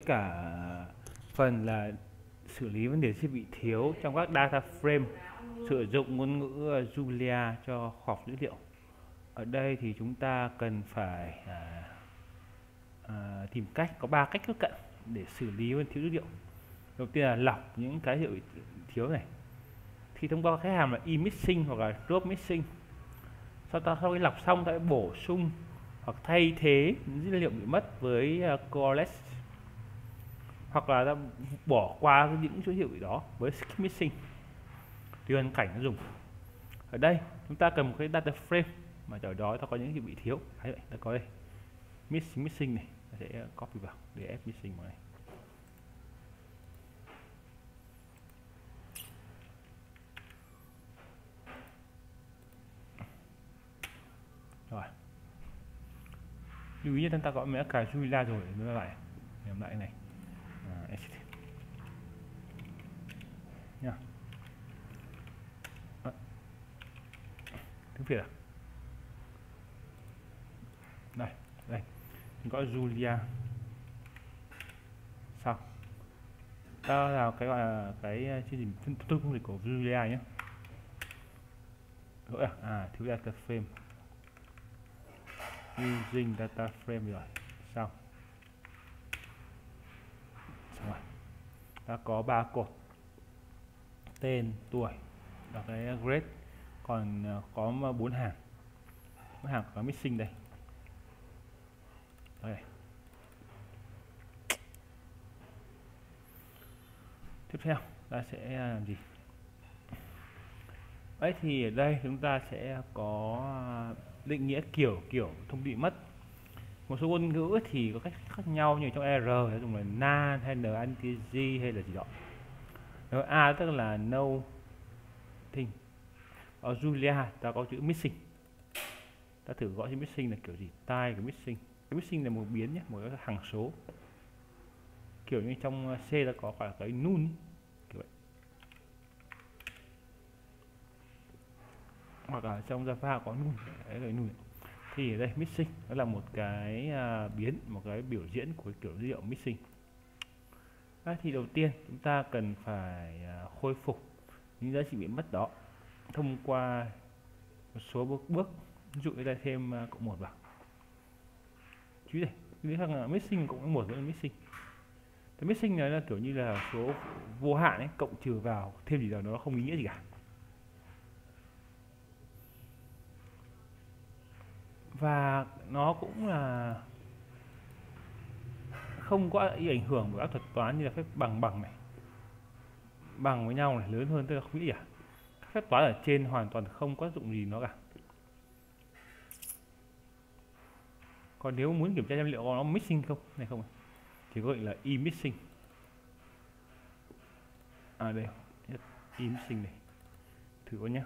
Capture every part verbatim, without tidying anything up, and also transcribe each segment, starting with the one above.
cả phần là xử lý vấn đề sẽ bị thiếu trong các data frame, sử dụng ngôn ngữ Julia cho khoa học dữ liệu. Ở đây thì chúng ta cần phải à, à, tìm cách, có ba cách tiếp cận để xử lý vấn thiếu dữ liệu. Đầu tiên là lọc những cái dữ liệu bị thiếu này. Khi thông qua cái hàm là e-missing hoặc là drop missing, sau đó sau khi lọc xong ta sẽ bổ sung hoặc thay thế những dữ liệu bị mất với uh, correlate, hoặc là ta bỏ qua những số hiệu bị đó với skip missing tùy hoàn cảnh nó dùng. Ở đây chúng ta cần một cái data frame mà ở đó ta có những gì bị thiếu. Đấy, vậy ta có đây missing missing này, ta sẽ copy vào để ép missing vào này. Rồi, lưu ý chúng ta có mấy cái Julia rồi nữa lại làm lại này à, nha. À, tiếng Việt à? Đây, đây mình có Julia sau đó là cái gọi là cái chương trình phân tích công việc của Julia nhé. Lỗi à? À, thiếu data frame, using data frame rồi. Xong xong rồi, ta có ba cột tên, tuổi và cái grade, còn có bốn hàng, bốn hàng có missing đây. Đây. Tiếp theo ta sẽ làm gì? Đấy thì ở đây chúng ta sẽ có định nghĩa kiểu kiểu thông tin mất. Một số ngôn ngữ thì có cách khác nhau, như trong R dùng là nan hay ntg hay là gì đó. Rồi A tức là no thing. Ở Julia ta có chữ missing. Ta thử gọi chữ missing là kiểu gì? Type của missing. Cái missing là một biến nhé, một cái hằng số. Kiểu như trong C ta có cả cái null kiểu vậy. Hoặc là trong Java có null, đấy là null. Thì ở đây missing đó là một cái uh, biến, một cái biểu diễn của kiểu dữ liệu missing. À, thì đầu tiên chúng ta cần phải uh, khôi phục những giá trị bị mất đó thông qua một số bước bước. Ví dụ như ta thêm uh, cộng một vào. Chứ đây, cái thằng là missing cộng một vẫn là missing. Cái missing này là kiểu như là số vô hạn ấy, cộng trừ vào thêm gì đó nó không ý nghĩa gì cả. Và nó cũng là không có ảnh hưởng bởi các thuật toán như là phép bằng bằng này, bằng với nhau này, lớn hơn tức là không nghĩ à. Các phép toán ở trên hoàn toàn không có dụng gì nó cả. Còn nếu muốn kiểm tra xem liệu nó missing không này không thì có lệnh là e missing. À đây, e missing này, thử coi nhé.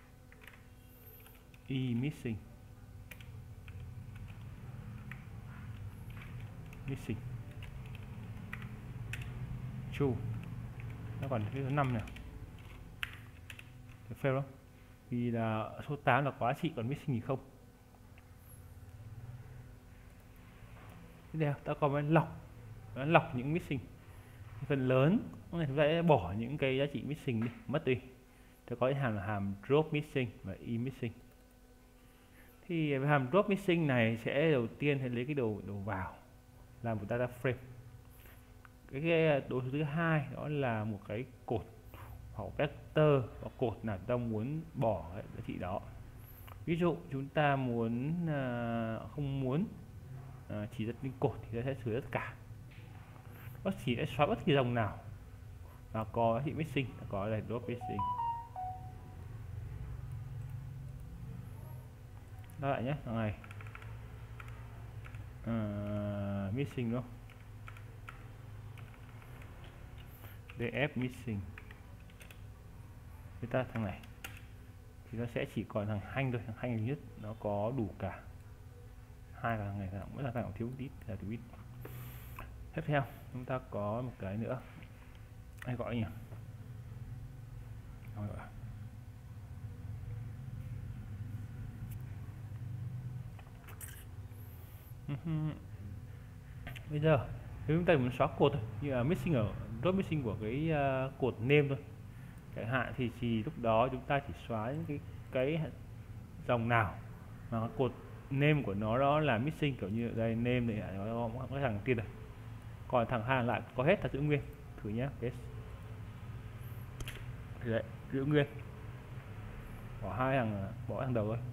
E missing missing true, nó còn cái số năm này fail đó, vì là số tám là có giá trị còn missing thì không. Tiếp theo ta còn phải lọc lọc những missing, phần lớn này chúng ta sẽ bỏ những cái giá trị missing đi, mất đi. Ta có cái hàm là hàm drop missing và e missing. Thì hàm drop missing này sẽ đầu tiên hãy lấy cái đầu đầu vào làm một data frame. Cái, cái đồ thứ hai đó là một cái cột hoặc vector, và cột nào chúng ta muốn bỏ cái giá trị đó. Ví dụ chúng ta muốn uh, không muốn uh, chỉ dẫn lên cột thì ta sẽ sửa tất cả, nó chỉ sẽ xóa bất kỳ dòng nào mà có giá trị missing, có là drop missing. Đó lại nhé, thằng này uh, missing đúng không? df missing. Người ta thằng này thì nó sẽ chỉ còn thằng hanh thôi, thằng hanh nhất nó có đủ cả hai thằng này, mỗi là thằng thiếu một ít là thiếu ít. Tiếp theo chúng ta có một cái nữa, hay gọi nhỉ? Gọi là bây giờ Nếu chúng ta muốn xóa cột thôi, như là missing ở drop missing của cái uh, cột name thôi chẳng hạn, thì chỉ lúc đó chúng ta chỉ xóa những cái cái dòng nào mà cột name của nó đó là missing, kiểu như đây name này nó có cái thằng tiên này, còn thằng hàng lại có hết là giữ nguyên. Thử nhé, paste đấy, giữ nguyên, bỏ hai thằng, bỏ thằng đầu thôi.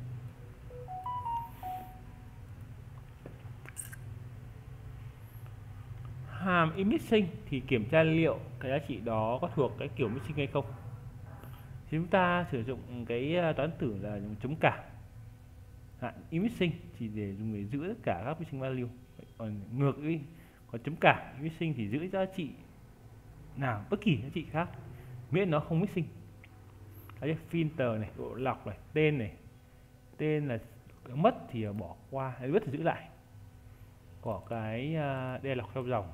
Hàm is missing thì kiểm tra liệu cái giá trị đó có thuộc cái kiểu missing hay không. Thì chúng ta sử dụng cái toán tử là dùng chấm cả hạn is missing chỉ để dùng để giữ tất cả các missing value. Còn ngược đi, có chấm cả missing thì giữ giá trị nào, bất kỳ giá trị khác miễn nó không missing. Đấy, filter này, độ lọc này, tên này, tên là mất thì bỏ qua, hay mất thì giữ lại. Có cái đây là lọc theo dòng,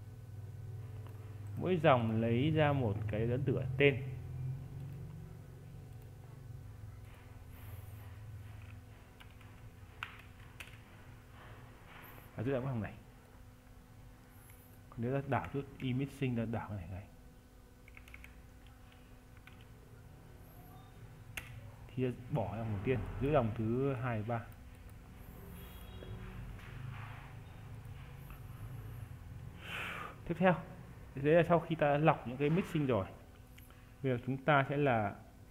mỗi dòng lấy ra một cái dẫn tử tên. Và giữ lại cái thằng này. Nếu ta đảo chút is missing, ta đảo cái này này thì bỏ dòng đầu tiên, giữ dòng thứ hai ba. Tiếp theo, đấy là sau khi ta lọc những cái missing rồi, bây giờ chúng ta sẽ là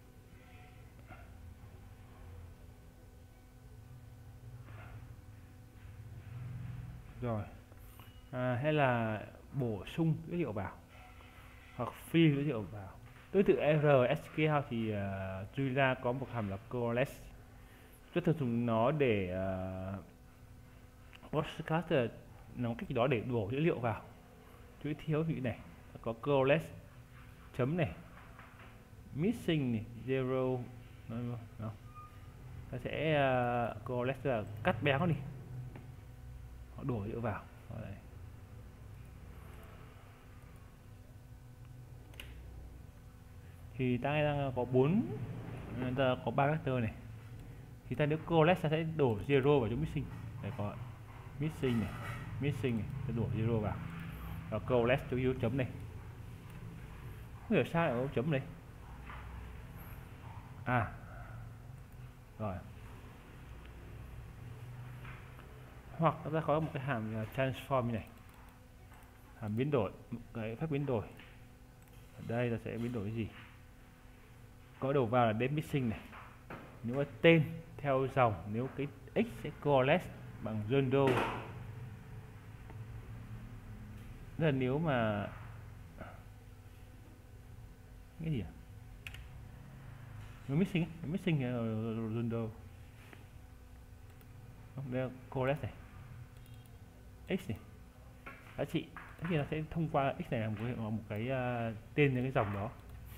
rồi à, hay là bổ sung dữ liệu vào hoặc fill dữ liệu vào. Tương tự R ét quy lờ thì uh, Julia có một hàm là collect, rất thường dùng nó để uh, broadcast làm cách gì đó để đổ dữ liệu vào. Chữ thiếu thì này có collect chấm này, missing này, zero nó ta sẽ uh, collect là cắt béo đi, họ đổ dữ liệu vào. Đây. Thì ta đang có bốn, ta có ba vector này, thì ta nếu collect ta sẽ đổ zero vào chỗ missing. Đây có missing này, missing này, ta đổ zero vào và collect chỗ yếu chấm này. Không hiểu sao lại có chấm này. À rồi, hoặc ta có một cái hàm là transform này, hàm biến đổi, cái phép biến đổi. Ở đây ta sẽ biến đổi cái gì, có đầu vào là date missing này, nếu mà tên theo dòng, nếu cái x sẽ collect bằng rando. Tức là nếu mà cái gì à? Nó missing, missing là rando. Đây là collect này, x này, giá trị, thì nó sẽ thông qua x này là một cái, một cái uh, tên những cái dòng đó.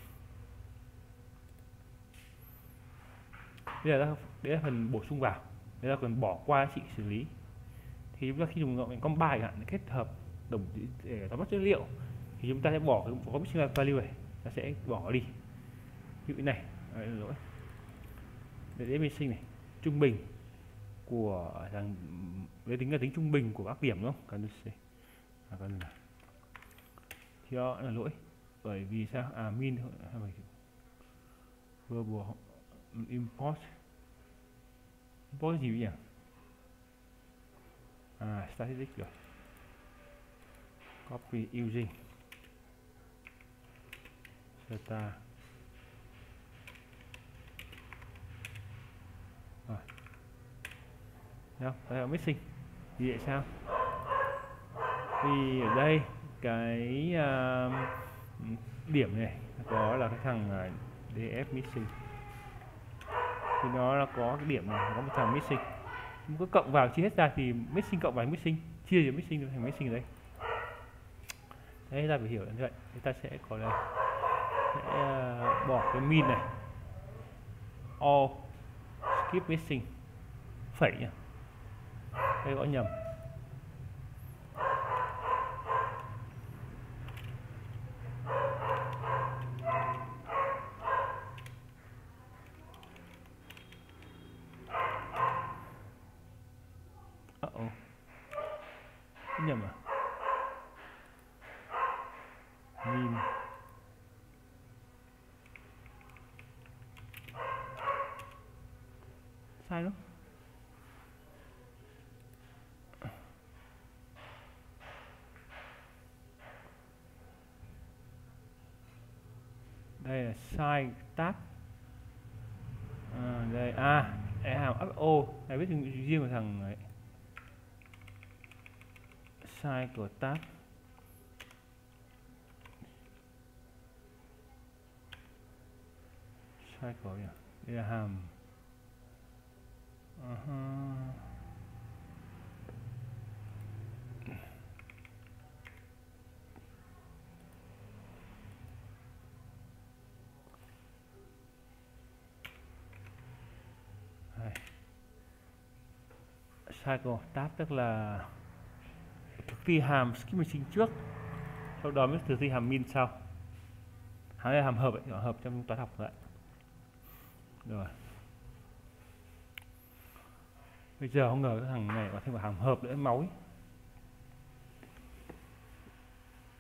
Đây là đấy là phần bổ sung vào, đây là phần bỏ qua giá trị xử lý. Thì chúng ta khi dùng ngọn combine hạn kết hợp đồng để tóm tắt dữ liệu thì chúng ta sẽ bỏ cái có missing value này, ta sẽ bỏ đi. Ví dụ này, đấy, lỗi. Để missing này, trung bình của thằng để tính là tính trung bình của các điểm đúng không? Cần à, cần là thì đó là lỗi, bởi vì sao? À min thôi, verbal import import gì nhỉ? À static rồi, copy using data rồi. Đâu, đây là missing. Vì vậy sao? Vì ở đây cái uh, điểm này có là cái thằng uh, df missing, thì nó là có cái điểm này có một thằng missing, cứ cộng vào chia hết ra thì missing cộng vào missing, chia cho missing thành missing ở đây. Đấy, ta phải hiểu như vậy. Chúng ta sẽ có đây sẽ uh, bỏ cái min này, all skip missing phẩy nhỉ, đây gõ nhầm. Uh -oh. Nhầm à? min. Sai đúng. Đây là sai tab. À, đây à, cái hàm ấp ô này viết riêng của thằng ấy. Sai của tab. Sai của nhỉ? Đây là hàm. Uh-huh. Cycle tab tức là thực thi hàm skip machine trước, sau đó mới thực thi hàm min sau. Hàm này hàm hợp ấy, hợp trong toán học vậy. Rồi. Bây giờ không ngờ cái thằng này có thêm một hàm hợp nữa, máu ấy.